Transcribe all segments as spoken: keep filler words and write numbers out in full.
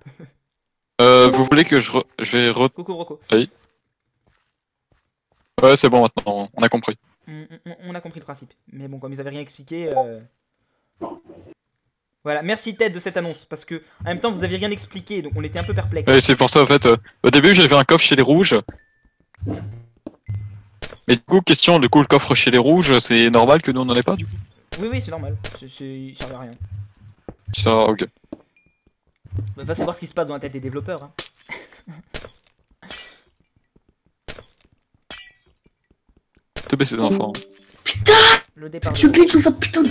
Euh, vous voulez que je, re... je vais re... Coucou Broco. Oui. Ouais, c'est bon maintenant, on a compris. On, on- on a compris le principe. Mais bon, comme ils avaient rien expliqué... euh, Voilà, merci Ted de cette annonce, parce que en même temps vous aviez rien expliqué, donc on était un peu perplexe. Ouais, c'est pour ça en fait. euh, Au début, j'avais un coffre chez les rouges. Mais du coup, question, du coup, le coffre chez les rouges, c'est normal que nous on en ait pas du coup? Oui, oui, c'est normal, c'est, c'est... il servait à rien. Ça, ok. Bah, va savoir ce qui se passe dans la tête des développeurs. Hein. Te baisser les enfants. Putain, Le départ. je glitch tout ça, putain.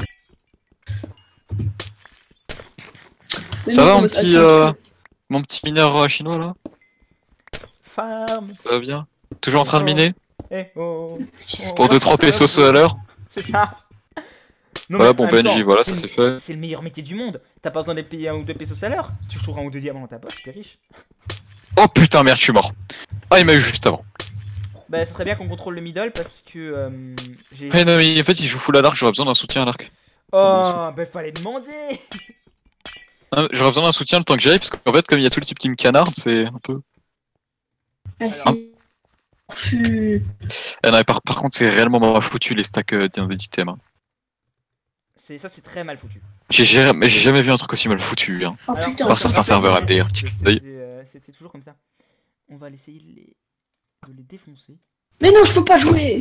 Mais Ça non, va, on mon va- petit, ah, euh, mon petit mineur euh, chinois là? Farm. Ça va bien? Toujours en train de miner? Eh oh. Oh, Pour deux trois pesos à l'heure? C'est ça. Non, Voilà, mais bon, en même Benji, temps, voilà, ça c'est- c'est fait. C'est le meilleur métier du monde. T'as pas besoin de payer un ou deux pesos à l'heure. Tu trouves un ou deux diamants dans ta poche, t'es riche. Oh putain, merde, je suis mort. Ah, il m'a eu juste avant. Bah, ce serait bien qu'on contrôle le middle parce que euh, j'ai. Eh non, mais en fait, il joue full à l'arc, j'aurais besoin d'un soutien à l'arc. Oh, bah fallait demander. Ah, j'aurais besoin d'un soutien le temps que j'aille, parce qu'en fait, comme il y a tout le type qui me canarde, c'est un peu. Ah, si. Fu- Eh non, mais par, par contre, c'est réellement mal foutu les stacks euh, d'items. Hein. C'est ça, c'est très mal foutu. J'ai jamais, j'ai jamais vu un truc aussi mal foutu. Hein. Oh Alors, putain, Par ça me certains rappelle serveurs des- M D R, que petit clin C'était d'œil. euh, c'était toujours comme ça. On va essayer de les, de les défoncer. mais non, je peux pas jouer.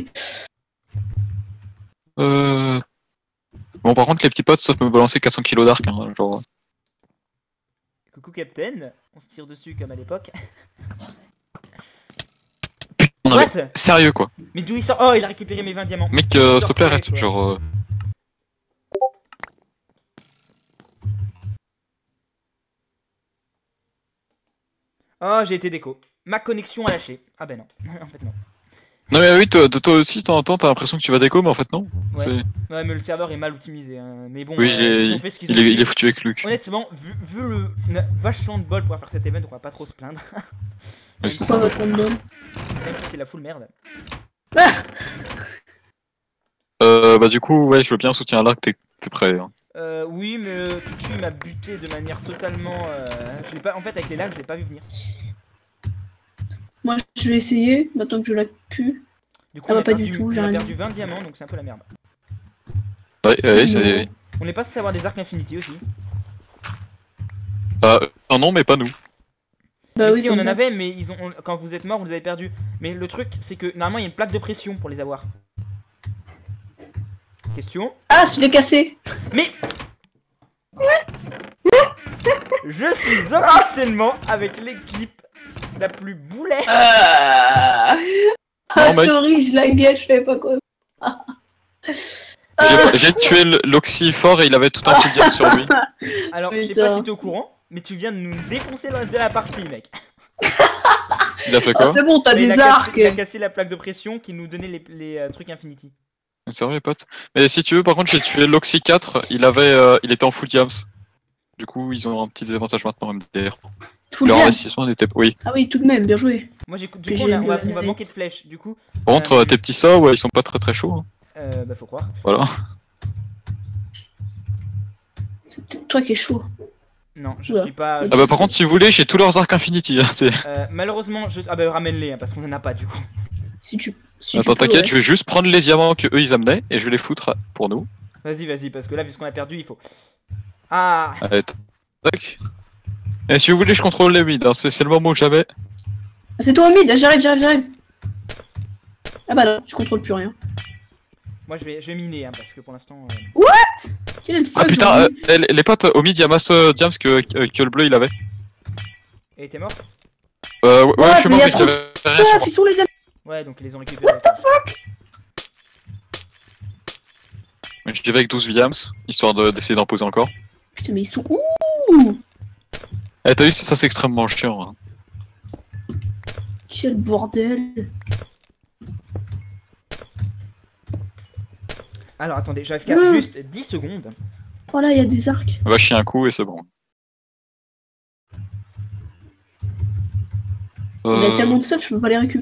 Euh... Bon, par contre, les petits potes, sauf me balancer quatre cents kilos d'arc. Hein, genre... Coucou Captain, on se tire dessus comme à l'époque. Non, mais What? sérieux quoi. Mais d'où il sort? Oh, il a récupéré mes vingt diamants. Mec, euh, Il s'il te sort plaît, quoi, arrête. quoi. Genre. Euh... Oh, j'ai été déco. Ma connexion a lâché. Ah ben non. En fait non. Non, mais oui, toi, de toi aussi, de temps en temps, t'as l'impression que tu vas déco, mais en fait, non. Ouais. C'est- Ouais, mais le serveur est mal optimisé. Hein. Mais bon, Oui, euh, il est, ils ont fait ce qu'ils ont il, est, pu. il est foutu avec Luc. Honnêtement, vu, vu le on a vachement de bol pour faire cet event, on va pas trop se plaindre. Oui, c'est Pourquoi ça. votre random? Même si c'est la full merde. Ah, Euh, bah, du coup, ouais, je veux bien un soutien à l'arc, t'es t'es prêt. Hein. Euh, oui, mais euh, Tutu m'a buté de manière totalement. Euh, je l'ai pas. En fait, avec les lags, je l'ai pas vu venir. moi, je vais essayer, maintenant que je l'ai pu. Du coup, Ah on bah, a pas perdu, du tout, on j'ai a rien perdu dit. vingt diamants, donc c'est un peu la merde. Ouais, ouais, c'est. On est pas censé avoir des arcs infinity aussi. Euh, non, non, mais pas nous. Bah Mais oui, si, on comme en ça. avait, mais ils ont, on- quand vous êtes mort, vous les avez perdus. Mais le truc, c'est que normalement, il y a une plaque de pression pour les avoir. Question. Ah, je l'ai cassé. Mais je suis officiellement avec l'équipe la plus boulet. Ah, ah Non, mec. sorry, je la gâche, je savais pas quoi. J'ai j'ai tué le- l'Oxy fort et il avait tout un petit diable sur lui. Alors, je sais Putain. pas si t'es au courant, mais tu viens de nous défoncer le reste de la partie, mec. Il a fait Ah, quoi? c'est bon, t'as Il a des cassé- arcs. Il a cassé la plaque de pression qui nous donnait les, les, euh, trucs Infinity. C'est vrai, mes potes. Mais si tu veux, par contre, j'ai tué l'Oxy quatre, il avait, euh, il était en full diams. Du coup, ils ont un petit désavantage maintenant, M D R. Full Leur jam. investissement n'était. Oui. Ah oui, tout de même, bien joué. Moi, j'ai, du Que coup, on, j'ai a- on va, mis on la va manette. manquer de flèches. Du coup, Par contre, Euh, euh, tes petits sorts, ouais, ils sont pas très très chauds. Hein. euh, bah, faut croire. Voilà. C'est peut-être toi qui es chaud. Non, je Ouais. suis pas. Ah bah, par contre, si vous voulez, j'ai tous leurs arcs Infinity. Hein, c'est- Euh, malheureusement, je... ah bah ramène-les hein, parce qu'on en a pas du coup. Si tu. Si Attends, tu peux, t'inquiète, ouais. je vais juste prendre les diamants que eux ils amenaient et je vais les foutre pour nous. Vas-y, vas-y, parce que là, vu ce qu'on a perdu, il faut. Ah, Allez, tac. Et si vous voulez, je contrôle les mid. Hein, c'est c'est le moment où jamais. Ah, c'est toi au mid, j'arrive, j'arrive, j'arrive. Ah bah non, je contrôle plus rien. moi je vais, je vais miner hein, parce que pour l'instant. euh, Quel est le Ah fuck putain, genre, euh, eh, les les potes, au mid, il y a masse euh, diams que, que, que le bleu il avait. Et t'es mort? Euh, ouais, ouais, Ouais, je suis mais mort, y a mais trop de j'avais rien sur stuff, moi. ils sont les amis. Ouais, donc ils les ont récupérés. J'y vais avec douze diams, histoire de- d'essayer d'en poser encore. Putain, mais ils sont ouh. Eh, t'as vu, ça c'est extrêmement chiant. Hein. Quel bordel. Alors attendez, j'arrive qu'à Mmh. juste dix secondes. Oh là, il y a des arcs. On va chier un coup et c'est bon. Il y a Euh... tellement de stuff, je peux pas les récup.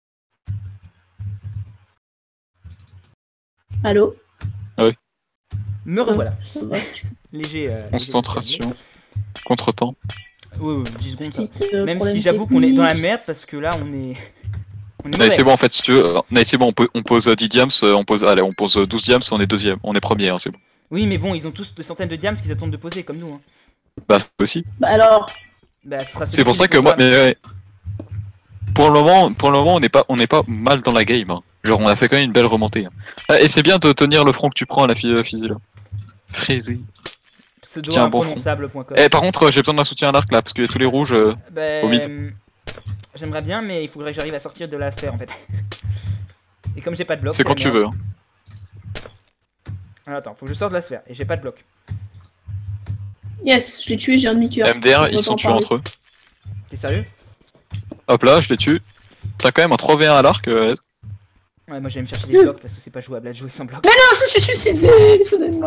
Allô? Ah oui. Me revoilà. Ça va. Léger. Euh, Concentration. Contre-temps. Oui, oui, dix secondes. ça. Petite, euh, Même problème si j'avoue qu'on est dans la technique. merde parce que là on est. On est Allez, mauvais. c'est bon en fait, si tu veux. Allez, c'est bon, on, peut, on pose dix diams, euh, on pose. Allez, on pose douze diams, on est deuxième. On est premier, hein, c'est bon. Oui, mais bon, ils ont tous des centaines de diams qu'ils attendent de poser comme nous. Hein. Bah, c'est possible. Bah alors, Bah, ce sera celui C'est pour qui ça dit que moi. Mais ouais. Pour le moment, pour le moment on n'est pas, on n'est pas mal dans la game. Hein. Genre, on a fait quand même une belle remontée. Hein. Ah, et c'est bien de tenir le front que tu prends à la fi- fusil là. Frisé. pseudo Tiens, un bon imprononçable point com. Eh, par contre, euh, j'ai besoin d'un soutien à l'arc là, parce qu'il y a tous les rouges. euh, Bah, au mid. euh, j'aimerais bien, mais il faudrait que j'arrive à sortir de la sphère en fait. Et comme j'ai pas de bloc. C'est quand la tu merde. veux. Hein. Alors, attends, faut que je sorte de la sphère et j'ai pas de bloc. yes, je l'ai tué, j'ai un demi-cœur. M D R, Je ils sont m'entends tués parler. entre eux. T'es sérieux? Hop là, je les tue. T'as quand même un trois v un à l'arc. euh, Ouais, moi j'allais me chercher des blocs parce que c'est pas jouable à jouer sans bloc. Non, je me suis suicidé, soudainement.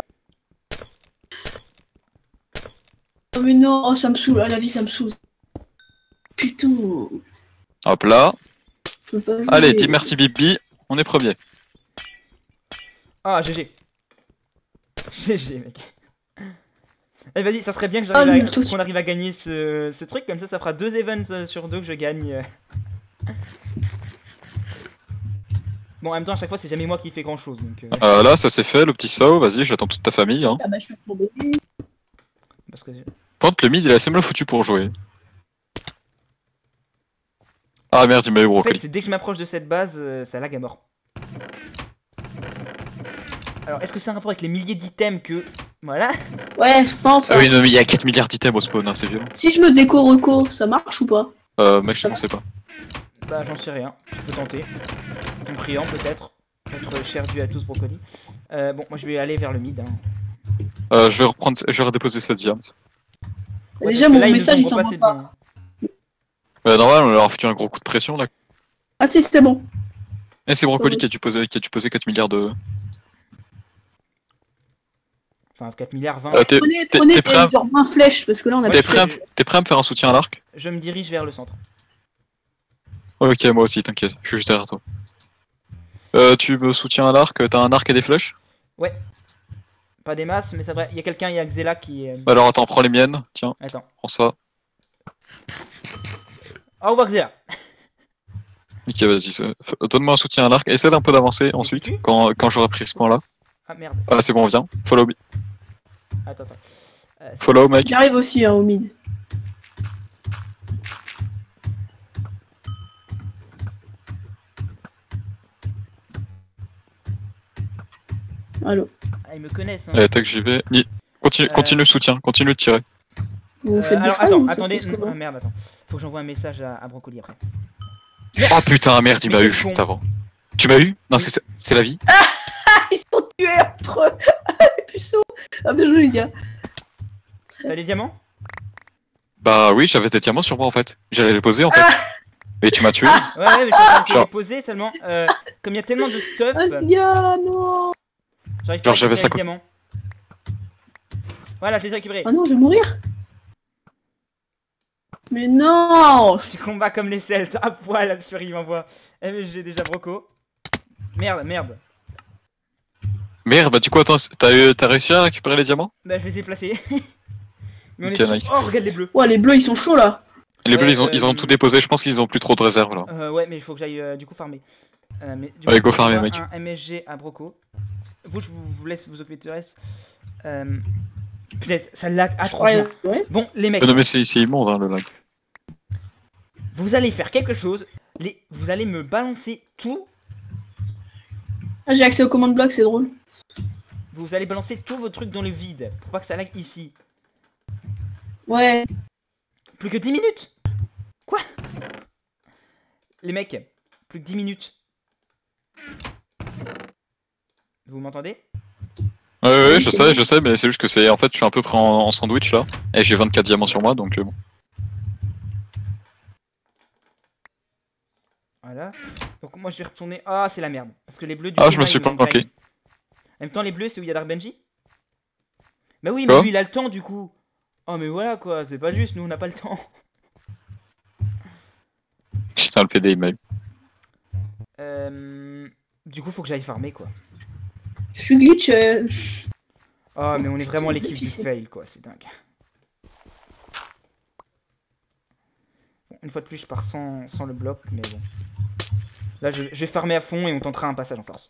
Oh mais non, oh, ça me saoule, ah, la vie ça me saoule. Putain, Hop là. je peux pas jouer. Allez, dis merci Bibi. On est premier. Ah, G G. G G, mec. Allez, vas-y, ça serait bien que Ah, j'arrive mais à- toi, qu'on arrive à gagner ce, ce truc, comme ça, ça fera deux events euh, sur deux que je gagne. euh. Bon, en même temps, à chaque fois, c'est jamais moi qui fais grand chose. Donc, euh, Euh, là, ça c'est fait, le petit saut. Vas-y, j'attends toute ta famille. Hein. Ah bah je suis tombé. parce que je- Par contre, le mid, il est assez mal foutu pour jouer. Ah merde, il m'a eu En fait, brocoli. c'est dès que je m'approche de cette base, euh, ça lag à mort. Alors, est-ce que c'est un rapport avec les milliers d'items que. Voilà. Ouais, je pense. Ah hein. oui, non, mais il y a quatre milliards d'items au spawn, hein, c'est violent. Si je me déco reco, ça marche ou pas? Euh, mec, je ne sais pas. Bah, j'en sais rien. Je peux tenter. En priant, peut-être. Peut-être cher dû à tous, brocoli. Euh, bon, moi, je vais aller vers le mid. Hein. Euh, je vais reprendre, je vais redéposer cette diams. Ouais, Déjà, parce que mon là, ils nous message ont il s'en repassé va pas. devant. Euh, normal, on leur a foutu un gros coup de pression là. Ah si, c'était bon. Et c'est Brocoli Ouais. qui a dû poser, qui a dû poser quatre milliards de. Enfin, quatre milliards vingt. Euh, t'es Prenez, t'es- prenez t'es prêt à- des- genre vingt flèches parce que là on a Ouais, t'es je prêt, à- fais- t'es prêt à me faire un soutien à l'arc? Je me dirige vers le centre. Ok, moi aussi, t'inquiète, je suis juste derrière toi. Euh, tu me soutiens à l'arc, t'as un arc et des flèches? Pas des masses, mais c'est vrai. Il y a quelqu'un, il y a Xela qui. euh, Alors attends, prends les miennes, tiens, Attends. prends ça. Au revoir, Xela. Ok, vas-y, c'est- f- donne-moi un soutien à l'arc, essaie d'un peu d'avancer ensuite, tu quand, quand j'aurai pris ce point-là. Ah merde. Ah, c'est bon, viens, follow me. Attends, attends. Euh, c'est- Follow, mec. J'arrive aussi hein, au mid. Allô. Ah, ils me connaissent. Hein. Allez, tac, j'y vais. Ni- Continue, Euh. continue le soutien, continue de tirer. Vous Euh, faites des alors, frags attends, ou ça se attendez. passe comment Ah merde, attends. Faut que j'envoie un message à, à Brocoli après. Oh putain, merde, il Mais m'a eu quel juste con. avant. Tu m'as eu? Non, Oui. c'est c'est la vie. Ah, ils sont tués entre eux. Les puceaux. Ah bien joué les gars. T'as les diamants? Bah oui, j'avais des diamants sur moi en fait. J'allais les poser en fait. Mais tu m'as tué. Ouais, ouais, mais je suis en train d'essayer de Genre- les poser seulement. Euh, comme il y a tellement de stuff, Ah les gars, non. j'arrive pas à Genre, j'avais récupérer ça les diamants. Voilà, je les ai récupérés. Ah non, je vais mourir. Mais non. Petit combat comme les Celtes. À poil, la furie m'envoie. Eh, mais j'ai déjà Broco. Merde, merde. Merde, bah du coup, attends, t'as eu- t'as réussi à récupérer les diamants? Bah, je les ai placés. Mais on Ok, est tous- nice. Oh, regarde les bleus. Ouais, les bleus ils sont chauds là. Les bleus, Ouais, ils ont, ils ont euh, tout déposé. Je pense qu'ils ont plus trop de réserves là. Euh, ouais, mais il faut que j'aille euh, du coup farmer. Euh, mais, du Allez, coup, go farmer, j'envoie mec. Un M S G à Broco. Vous, je vous, vous laisse vous occuper de reste. Euh... Punaise, ça lag Je croyais. atrocement. Ouais. Bon, les mecs, Mais non, mais c'est c'est immonde hein, le lag. vous allez faire quelque chose. Les... Vous allez me balancer tout. Ah, j'ai accès aux commandes blocs, c'est drôle. Vous allez balancer tous vos trucs dans le vide. Pour pas que ça lag ici. Ouais. Plus que dix minutes. Quoi? Les mecs, plus que dix minutes. Vous m'entendez? Ouais, ouais, ouais, Oui, je c'est sais, bon. je sais, mais c'est juste que c'est. En fait, je suis un peu pris en, en sandwich là. Et j'ai vingt-quatre diamants sur moi donc euh, bon. Voilà. Donc moi je vais retourner. Ah, c'est la merde. Parce que les bleus du Ah, coup, je me là, suis ils pas nous ont planqué. gagné. En même temps, les bleus, c'est où il y a Dark Benji? Bah oui, mais Quoi lui il a le temps du coup. Oh, mais voilà quoi, c'est pas juste, nous on n'a pas le temps. Putain, le P D il m'a eu. Euh... Du coup, faut que j'aille farmer quoi. Je suis glitch. euh. Oh, mais on est vraiment C'est l'équipe du difficile. fail, quoi, c'est dingue. Bon, une fois de plus, je pars sans, sans le bloc, mais bon. Là, je, je vais farmer à fond et on tentera un passage en force.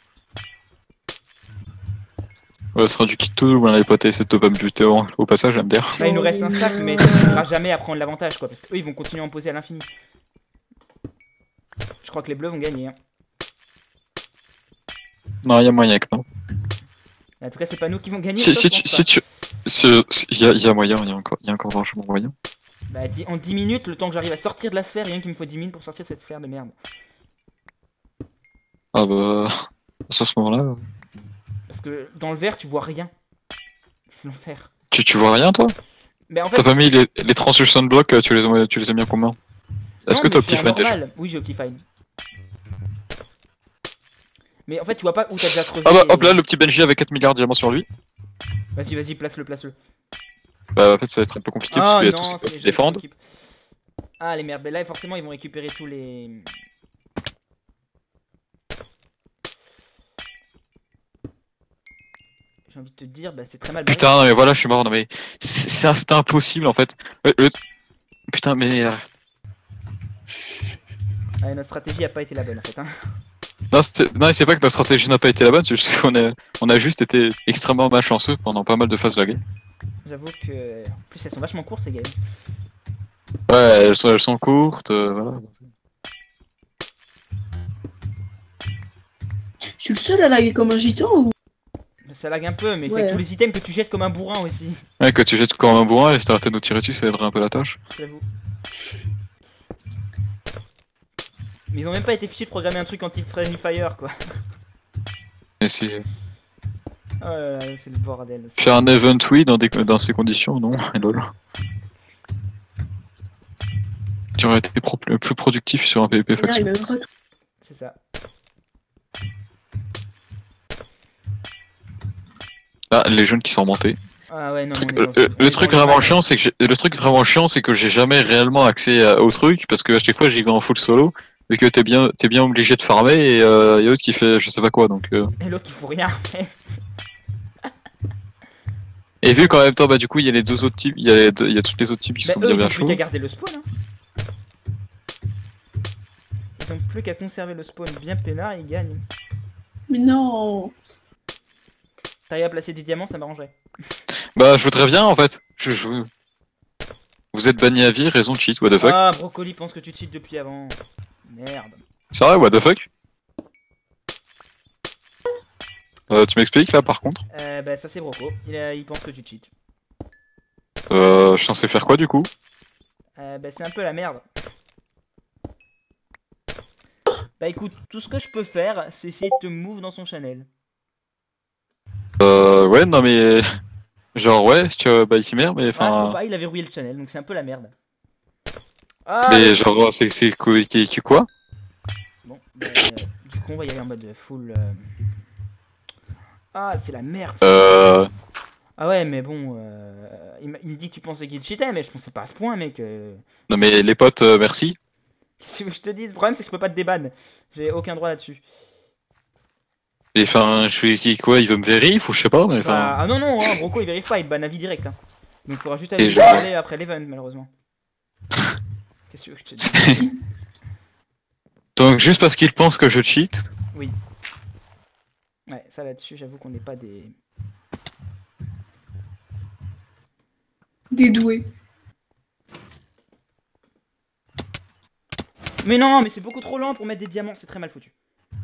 Ouais, ce sera du kit tout double, hein, les potes, et c'est de pas me buter au, au passage, M D R. Là, il nous reste un stack, mais ça ne suffira jamais à prendre l'avantage, quoi, parce qu'eux, ils vont continuer à en poser à l'infini. Je crois que les bleus vont gagner, hein. Non, y'a moyen que non. En tout cas, c'est pas nous qui vont gagner. Si, ça, si, je tu, pense si pas. tu. si- si- y, a, y a moyen, y a encore, y a encore vachement moyen. Bah, dix- en dix minutes, le temps que j'arrive à sortir de la sphère, rien qu'il me faut dix minutes pour sortir de cette sphère de merde. Ah bah. Sur ce moment-là. Parce que dans le vert, tu vois rien. C'est l'enfer. Tu, tu vois rien, toi? Mais en fait, T'as pas mis les, les translucent blocks, tu les, as- tu les as mis à combien? Est-ce non, que mais t'as je suis en Optifine déjà? normal. Oui, j'ai Optifine. Mais en fait, tu vois pas où t'as déjà creusé. Ah bah hop et- là, le petit Benji avec quatre milliards de diamants sur lui. Vas-y, vas-y, place-le, place-le. Bah en fait ça va être un peu compliqué parce Ah qu'il y a non, tous ces c'est potes les qui jeux de défendent. l'équipe. Ah les merdes, mais là forcément ils vont récupérer tous les... J'ai envie de te dire, bah c'est très mal barré. Putain, non, mais voilà, je suis mort, non mais c'est c'est- c'était impossible en fait. Le- le- Putain, mais euh, Ah, notre stratégie a pas été la bonne en fait. Hein. non, c'était- non, c'est pas que notre stratégie n'a pas été la bonne, c'est juste qu'on a... on a juste été extrêmement malchanceux pendant pas mal de phases de la game. J'avoue que... En plus elles sont vachement courtes ces games. Ouais, elles sont, elles sont courtes, euh, voilà. Je suis le seul à laguer comme un gitan ou... Ça lag un peu, mais c'est Ouais. avec tous les items que tu jettes comme un bourrin aussi. Ouais, que tu jettes comme un bourrin et si t'arrêtais de nous tirer dessus, ça aiderait un peu la tâche. J'avoue. Mais ils ont même pas été fichus de programmer un truc anti-friendly fire quoi. Mais c'est... Oh là là, c'est le bordel. ça. Faire un event oui dans, des... dans ces conditions, non, lol. Tu aurais été pro- plus productif sur un PvP Merde, il faction. m'a même pas- C'est ça. Ah, les jeunes qui sont remontés. Ah ouais, non, Truc- on est euh, dans- euh, on est le truc dans vraiment mal. chiant, c'est que j'ai- le truc vraiment chiant, c'est que j'ai jamais réellement accès à- au truc parce que à chaque fois j'y vais en full solo et que t'es bien, t'es bien obligé de farmer et euh, y a l'autre qui fait je sais pas quoi donc. Euh... Et l'autre il fout rien. Et vu qu'en même temps bah du coup il y a les deux autres types, il y a, les deux- il y a tous les autres types qui Bah, sont eux, bien ils ont bien plus chauds. qu'à garder le spawn. Hein. Ils ont plus qu'à conserver le spawn bien peinard et ils gagnent. Mais non. T'arrives à placer des diamants, ça m'arrangerait. Bah je voudrais bien en fait. Je, je... Vous êtes banni à vie, raison de cheat, what the fuck. Ah, Brocoli pense que tu cheats depuis avant. Merde. C'est vrai, what the fuck. Euh, tu m'expliques là par contre. Euh, bah, ça c'est Broco. Il, a- il pense que tu cheats. Euh, je suis censé faire quoi du coup? Euh, bah, c'est un peu la merde. Bah, écoute, tout ce que je peux faire, c'est essayer de te move dans son channel. Euh, ouais, non mais. Genre, ouais, si tu veux, bah ici merde, mais Ah, je peux enfin. pas, il a verrouillé le channel, donc c'est un peu la merde. Ah, mais le- genre, c'est c'est quoi, qui- qui- quoi? Bon, bah, euh, du coup, on va y aller en mode full. euh, Ah, c'est la merde. ça. Euh. Ah ouais, mais bon, euh, il, m'a- il me dit que tu pensais qu'il cheatait, mais je pensais pas à ce point, mec. euh. Non mais les potes, euh, merci. Qu'est-ce que tu veux que je te dise? Le problème, c'est que je peux pas te déban. J'ai aucun droit là-dessus. Et enfin, je fais qui quoi? Il veut me vérifier ou je sais pas, mais Bah, enfin. ah non, non, hein, Broco, il vérifie pas, il te ban à vie direct. Hein. Donc, il faudra juste aller Et le je- parler après l'event, malheureusement. Qu'est-ce que tu veux que je te dise? Donc juste parce qu'il pense que je cheat. Oui. Ouais, ça là-dessus, j'avoue qu'on n'est pas des. Dédoué. Mais non, mais c'est beaucoup trop lent pour mettre des diamants, c'est très mal foutu.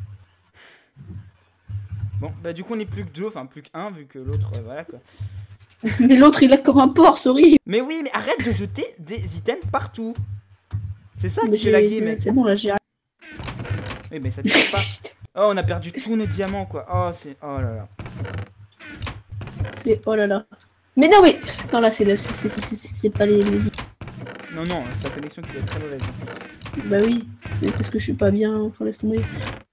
Bon, bah du coup on est plus que deux, enfin plus qu'un vu que l'autre, euh, voilà quoi. Mais l'autre, il a comme un porc, sorry. Mais oui, mais arrête de jeter des items partout. C'est ça Mais que j'ai lagué, j'ai- mec. C'est bon, là, j'ai... Oui, mais ça tient pas. Oh, on a perdu tous nos diamants quoi. Oh, c'est. Oh là là. C'est... Oh là là. Mais non, mais... Non, là, c'est le- c'est- c'est- c'est- c'est- c'est pas les... les- Non, non, c'est la connexion qui doit être très mauvaise. Bah oui. Mais parce que je suis pas bien. Enfin, laisse tomber.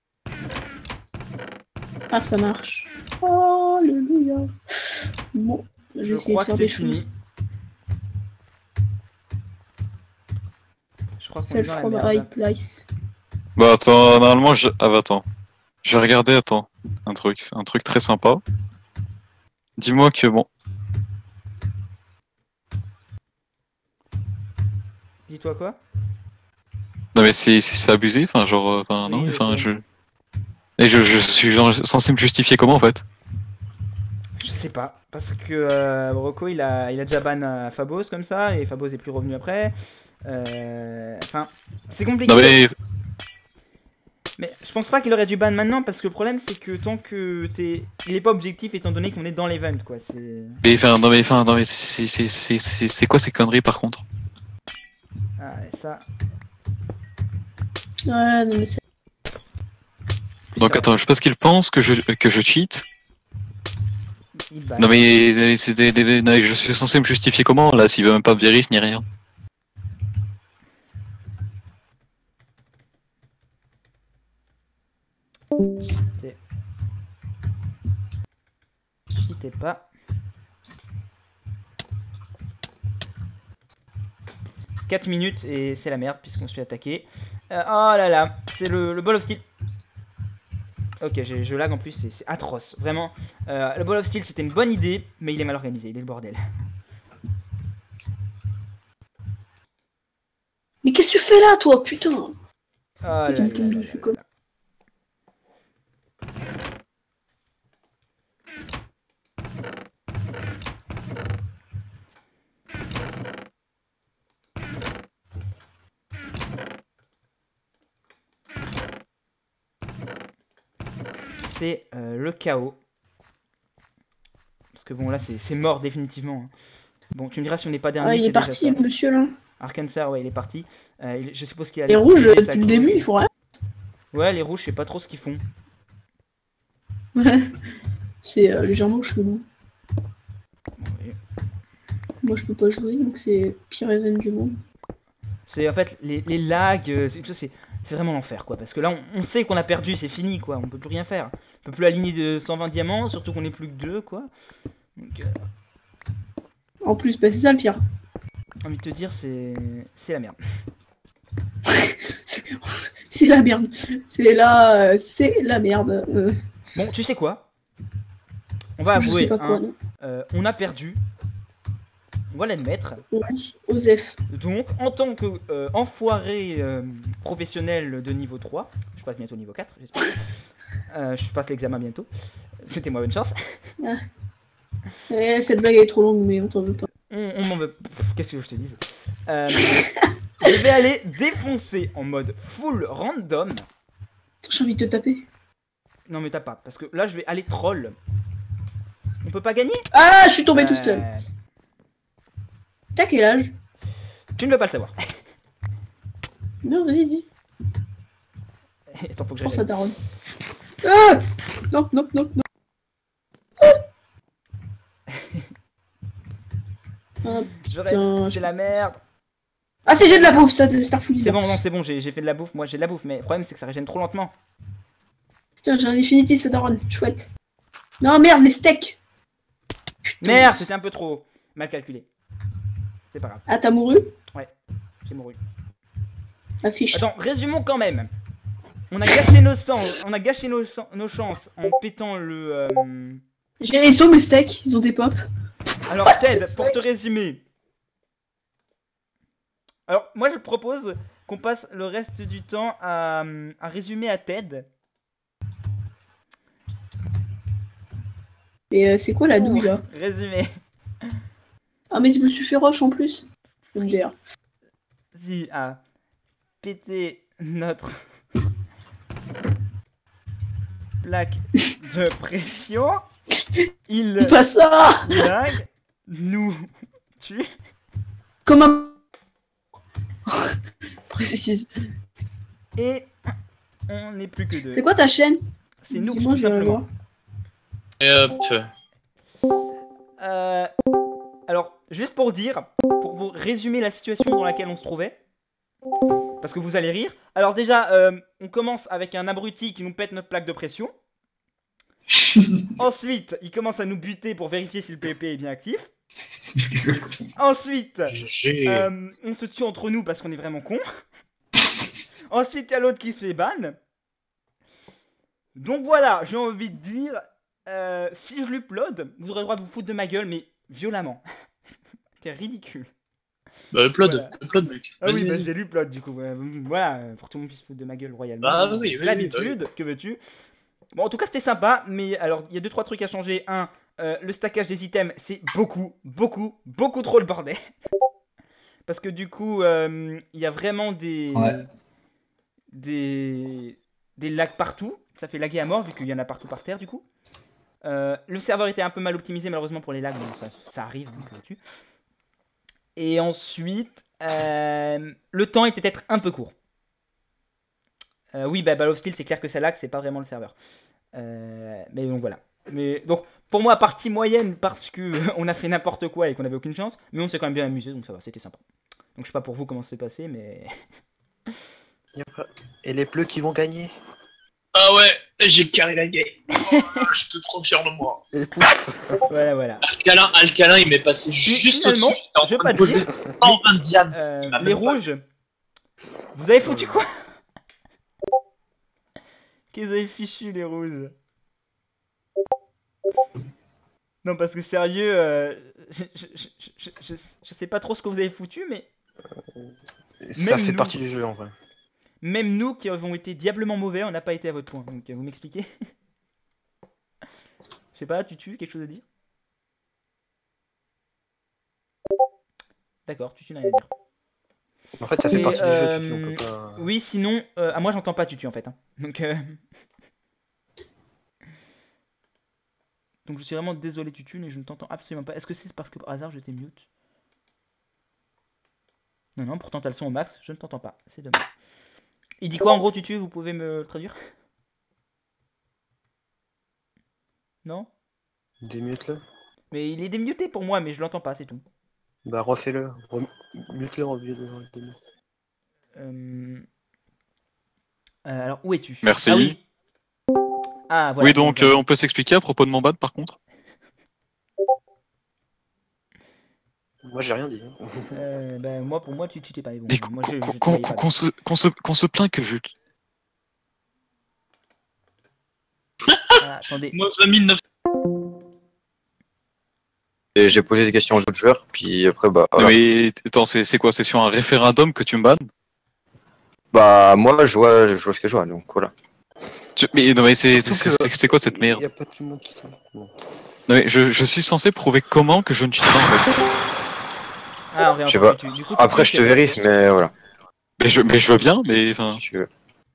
Ah, ça marche. Alléluia. Bon, je vais Je essayer de crois que faire c'est des choses. fini. Je crois qu'on est Self dans la from merde. high place. Bah attends, normalement je. Ah bah attends. Je vais regarder, attends. Un truc, un truc très sympa. Dis-moi que bon. Dis-toi quoi? Non mais c'est c'est abusé, enfin genre, euh, enfin Oui, non, je enfin sais. je. Et je, je suis genre censé me justifier comment en fait? Je sais pas, parce que euh, Rocco il a, il a déjà ban à Fabos comme ça, et Fabos est plus revenu après. Euh, Enfin, c'est compliqué. Non mais Mais je pense pas qu'il aurait dû ban maintenant, parce que le problème c'est que tant que t'es. Il est pas objectif étant donné qu'on est dans l'event quoi. C'est. mais enfin non mais enfin non mais c'est c'est c'est c'est c'est quoi ces conneries par contre? Ah, et ça. Ouais, non, mais c'est. Donc attends, je sais pas ce qu'il pense que je que je cheat. Il ban. Non mais c'est des, des- non, je suis censé me justifier comment là s'il veut même pas de vérif ni rien. Cheatez. Cheatez pas. quatre minutes et c'est la merde puisqu'on se fait attaquer. Euh, oh là là, c'est le, le ball of steel. Ok, je, je lag en plus, c'est atroce. Vraiment, euh, le ball of steel c'était une bonne idée, mais il est mal organisé, il est le bordel. Mais qu'est-ce que tu fais là, toi, putain? Oh là Tu me là tombes là dessus là comme- là. C'est euh, le chaos. Parce que bon, là c'est mort définitivement. hein. Bon, tu me diras si on n'est pas dernier. Ah, il c'est est déjà parti, ça. monsieur, là. Arkansas, ouais, il est parti. Euh, il- je suppose qu'il a Les rouges, levé sa depuis le cause. début, ils font rien. Ouais, les rouges, je sais pas trop ce qu'ils font. Ouais. C'est euh, légèrement chelou. Bon, oui. Moi, je peux pas jouer, donc c'est pire event du monde. C'est en fait les, les lags, euh, c'est c'est- c'est vraiment l'enfer quoi. Parce que là, on, on sait qu'on a perdu, c'est fini quoi. On peut plus rien faire. On peut plus aligner de cent vingt diamants, surtout qu'on est plus que deux quoi. Donc, euh, En plus, bah, c'est ça le pire. j'ai envie de te dire, c'est c'est la merde. C'est c'est la merde. C'est la... euh, C'est la merde. Euh, Bon, tu sais quoi? On va je avouer, sais pas quoi, hein, non. euh, on a perdu. On va l'admettre. Osef. Donc, en tant que euh, enfoiré euh, professionnel de niveau trois, je passe bientôt au niveau quatre, j'espère. Euh, je passe l'examen bientôt. C'était moi bonne chance. Eh, cette blague est trop longue, mais on t'en veut pas. On, on m'en veut. Qu'est-ce que je te dise euh, Je vais aller défoncer en mode full random. J'ai envie de te taper. Non, mais t'as pas, parce que là je vais aller troll. On peut pas gagner. Ah, je suis tombé tout seul. Euh, T'as quel âge? Tu ne veux pas le savoir. Non, vas-y, dis. Attends, faut que Pense j'aille. à Daron. Ah, non, non, non, non. Ah, Je putain, rêve, c'est la merde. ah c'est j'ai de la bouffe, ça, de Starfleet. C'est bon, non, c'est bon, j'ai j'ai fait de la bouffe. Moi j'ai de la bouffe, mais le problème c'est que ça régène trop lentement. Putain, j'ai un Infinity, c'est Daron. Chouette. Non, merde, les steaks. Putain. Merde, c'était un peu trop mal calculé. C'est pas grave, Ah, t'as mouru? j'ai mouru. Affiche. Attends, résumons quand même. On a gâché nos chances, on a gâché nos, chan- nos chances en pétant le. euh, J'ai ils sont mes steaks, ils ont des pops. Alors What Ted, the pour fuck? te résumer. Alors moi je propose qu'on passe le reste du temps à, à résumer à Ted. Et euh, c'est quoi la douille là? Résumé. Ah, mais je me suis fait roche en plus. M D R. Si à péter notre plaque de pression, il Pas ça! lag nous tue. Comme un. Précise. Et on n'est plus que deux. C'est quoi ta chaîne? C'est nous Dis-moi, tout je vais la simplement. voir. Et hop. Euh, alors, juste pour dire, pour vous résumer la situation dans laquelle on se trouvait, parce que vous allez rire. Alors déjà, euh, on commence avec un abruti qui nous pète notre plaque de pression. Ensuite, il commence à nous buter pour vérifier si le P V P est bien actif. Ensuite, J'ai. euh, on se tue entre nous parce qu'on est vraiment cons. Ensuite, il y a l'autre qui se fait ban. Donc voilà, j'ai envie de dire, euh, si je l'upload, vous aurez le droit de vous foutre de ma gueule, mais violemment. C'est ridicule. Bah, upload, Voilà. upload, mec. Ah oui, Vas-y, bah vas-y. je vais l'upload du coup. Ouais, voilà, pour que tout le monde puisse se foutre de ma gueule royalement. Bah oui, C'est oui, l'habitude, oui, que veux-tu. Bon, en tout cas, c'était sympa, mais alors, il y a deux trois trucs à changer. Un, euh, le stackage des items, c'est beaucoup, beaucoup, beaucoup trop le bordel. Parce que du coup, euh, il y a vraiment des... Ouais. des... des lags partout. Ça fait laguer à mort, vu qu'il y en a partout par terre, du coup. Euh, le serveur était un peu mal optimisé, malheureusement, pour les lags, donc ça, ça arrive, donc là-dessus. Et ensuite, euh, le temps était peut-être un peu court. Euh, oui, bah, Ball of Steel, c'est clair que ça lag, c'est pas vraiment le serveur. Euh, mais donc voilà. Mais, donc, pour moi, partie moyenne, parce que on a fait n'importe quoi et qu'on avait aucune chance, mais on s'est quand même bien amusé, donc ça va, c'était sympa. Donc je sais pas pour vous comment ça s'est passé, mais... Y a pas- Et les bleus qui vont gagner. Ah ouais, j'ai carré la game. Oh, je te confirme, moi. Et pouf. voilà, voilà. Alcalin, Alcalin, il m'est passé juste finalement, au-dessus. J'étais en je vais train pas de te poser dire, cent vingt diams. Euh, Il m'a les même pas- rouges, vous avez foutu quoi? Qu'est-ce que vous avez fichu, les rouges? Non, parce que sérieux, euh, je, je, je, je, je, je sais pas trop ce que vous avez foutu, mais Ça Même fait nous. partie du jeu en vrai. même nous qui avons été diablement mauvais, on n'a pas été à votre point. Donc, euh, vous m'expliquez? Je sais pas, Tutu, quelque chose à dire? D'accord, Tutu n'a rien à dire. En fait, ça fait Et, partie du jeu, tu euh, on peut pas. Oui, sinon, euh, ah, moi j'entends pas Tutu en fait. Hein. Donc, euh... Donc je suis vraiment désolé Tutu, mais je ne t'entends absolument pas. Est-ce que c'est parce que par hasard je t'ai mute? Non, non, pourtant t'as le son au max, je ne t'entends pas. C'est dommage. Il dit quoi en gros Tutu? Vous pouvez me le traduire? Non? Démute-le. Mais il est démuté pour moi, mais je l'entends pas, c'est tout. Bah refais-le. Mute-le, remute-le. Euh... euh, alors, où es-tu? Merci. Ah oui. Ah, voilà. oui, donc euh, on peut s'expliquer à propos de mon ban par contre. Moi j'ai rien dit. Euh, bah, moi, pour moi, tu cheatais pas. Mais bon, Mais moi, je, je te qu'on voyais pas. qu'on se, qu'on se, qu'on se plaint que je... Ah, attendez. Moi, vingt mille neuf cents. Et j'ai posé des questions aux autres joueurs, puis après, bah, voilà. Mais attends, c'est c'est quoi? C'est sur un référendum que tu me bannes? Bah, moi, je vois, je vois ce que je vois, donc voilà. Tu- Mais non, mais c'est Surtout c'est- que- c'est- c'est quoi cette merde? Y a pas tout le monde qui sait. Bon. Non, mais je, je suis censé prouver comment que je ne cheat pas en fait. Ah, on réentend Je sais pas. Tutu. Du coup, tu Après, je te cheates. vérifie, mais voilà. Mais je, mais je veux bien, mais enfin... Si tu veux.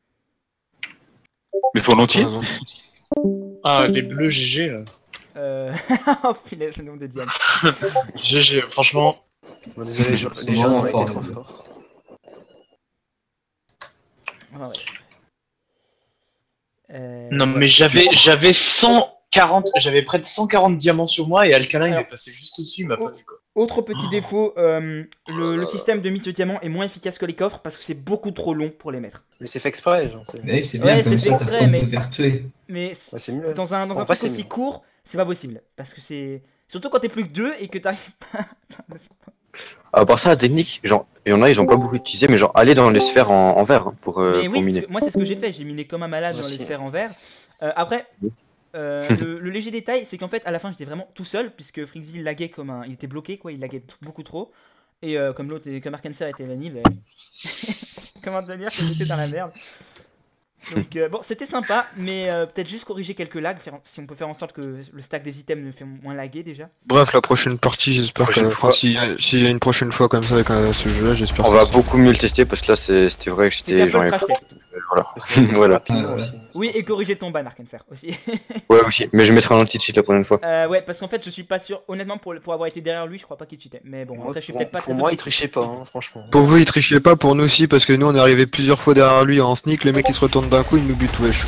Mais volontiers. Ah, les bleus, G G. là. Euh... oh, punaise, le nom de Diane. G G, franchement. Bon, désolé, les gens, Ils sont les gens vraiment ont été forts, trop les bleus. forts. Ah, ouais. Euh, Non, ouais. mais j'avais j'avais cent quarante, j'avais près de cent quarante diamants sur moi et Alcalin il Alors- est passé juste au-dessus, il m'a Oh. pas vu quoi. Autre petit défaut, euh, le, le système de mise de diamant est moins efficace que les coffres parce que c'est beaucoup trop long pour les mettre. Mais c'est fait exprès, genre. c'est- Mais c'est Ouais, bien, comme c'est ça, fait ça exprès, tente mais- de te faire tuer. Mais Ouais, c- c'est mieux. dans un, dans En un vrai, truc c'est aussi mieux. court, c'est pas possible. Parce que c'est. Surtout quand t'es plus que deux et que t'arrives pas. À part ça, la technique, genre, il y en a, ils ont pas beaucoup utilisé, mais genre, aller dans les sphères en, en verre hein, pour, euh, Mais pour oui, miner. c'est- moi c'est ce que j'ai fait, j'ai miné comme un malade Moi dans les aussi. sphères en verre. Euh, après, Oui. euh, le, le léger détail, c'est qu'en fait à la fin j'étais vraiment tout seul, puisque Frixie il laguait comme un. Il était bloqué quoi, il laguait t- beaucoup trop. Et euh, comme l'autre, comme Arkansas était vanille, bah... comment te dire que j'étais dans la merde. Donc euh, bon, c'était sympa, mais euh, peut-être juste corriger quelques lags, faire, si on peut faire en sorte que le stack des items ne fait moins laguer déjà. Bref, la prochaine partie, j'espère que. Prochaine Enfin, fois. s'il y, a- s'il y a une prochaine fois comme ça avec euh, ce jeu-là, j'espère On que va ça- beaucoup mieux le tester parce que là, c'est- c'était vrai que C'était j'étais. un peu J'en le ai crash test. Voilà. C'était Voilà. rapidement Ouais, aussi. Oui, et corriger ton ban, Arkansas aussi. Ouais, aussi. Mais je mettrai un petit cheat la prochaine fois. Euh, ouais, parce qu'en fait, je suis pas sûr, honnêtement, pour, pour avoir été derrière lui, je crois pas qu'il cheatait. Mais bon, Moi, après, je suis pour peut-être pas pour très moi, il objectif. trichait pas, hein, franchement. Pour vous, il trichait pas, pour nous aussi, parce que nous, on est arrivé plusieurs fois derrière lui en sneak, le mec il se retourne d'un coup, il nous bute, wesh.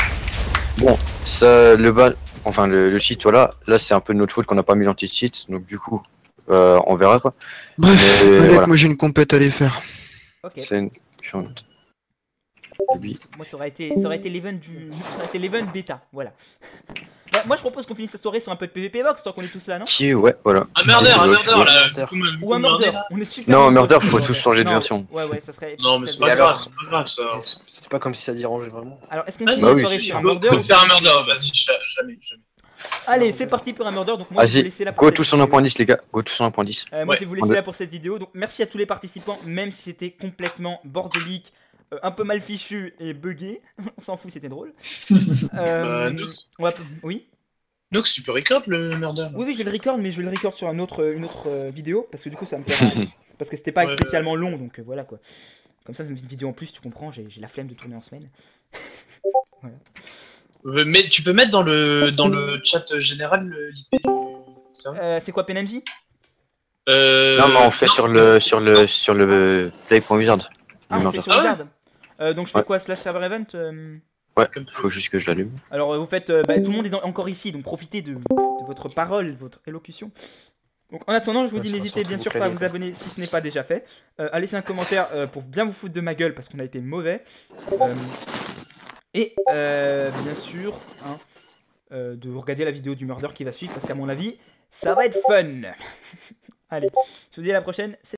Ça, le bal, enfin, le, le cheat, voilà. Là, c'est un peu de notre faute qu'on n'a pas mis l'anti-cheat, donc du coup, euh, on verra quoi. Bref, Mais, Alec, voilà. moi j'ai une compète à aller faire. Ok. C'est une. chiante. Lui. Moi, ça aurait été, ça aurait été l'event du, ça aurait été l'event bêta, voilà. Bah, moi, je propose qu'on finisse cette soirée sur un peu de P V P box, tant qu'on est tous là, non? Qui, ouais, voilà. Un murder, un Ouais, murder ouais. là. Murder. Vous m'avez- Ou un vous m'avez- murder, on est super. Non, un nombreux murder, sur faut le tous murder. changer de Non, version. Ouais, ouais, ça serait. Non, ça mais serait c'est pas bien. alors grave, c'est pas grave ça. Et c- C'était pas comme si ça dérangeait vraiment. Alors, est-ce qu'on Ah, finit bah la oui, soirée c'est sur un Faut murder faut ou faire un murder, vas-y, ja- jamais, jamais. Allez, c'est parti pour un murder. Donc moi, je vais vous Vas-y, laisser là pour go cette tous en vidéo. un point dix, les gars. Go tous en un point dix. Euh, moi, Ouais. je vais vous laisser là pour cette vidéo. Donc merci à tous les participants, même si c'était complètement bordélique, euh, un peu mal fichu et buggé. On s'en fout, c'était drôle. Euh, Euh, Nox, on va... Oui. Nox, tu peux record le murder là Oui, oui, je vais le record, mais je vais le record sur un autre, une autre euh, vidéo parce que du coup, ça va me faire. un- parce que c'était pas Ouais, spécialement long, donc euh, voilà quoi. Comme ça, ça me fait une vidéo en plus, tu comprends. J'ai j'ai la flemme de tourner en semaine. Euh, Mais tu peux mettre dans le dans le chat général le- l'I P du serveur Euh, c'est quoi, P N J? euh... Non, mais on fait sur le sur le sur le play.wizard. Ah, Le on fait murder. sur Ah ouais. Wizard. Euh, donc je fais Ouais. quoi, slash server event euh, Ouais, Comme faut juste que je l'allume. Alors euh, vous faites, euh, bah, tout le monde est dans- encore ici, donc profitez de, de votre parole, de votre élocution. Donc en attendant, je vous Ouais, dis, ça n'hésitez sort bien tout sûr bouclé, pas à les vous gars. abonner si ce n'est pas déjà fait, euh, à laisser un commentaire euh, pour bien vous foutre de ma gueule parce qu'on a été mauvais. Euh, et euh, bien sûr, hein, euh, de regarder la vidéo du murder qui va suivre parce qu'à mon avis, ça va être fun. Allez, je vous dis à la prochaine.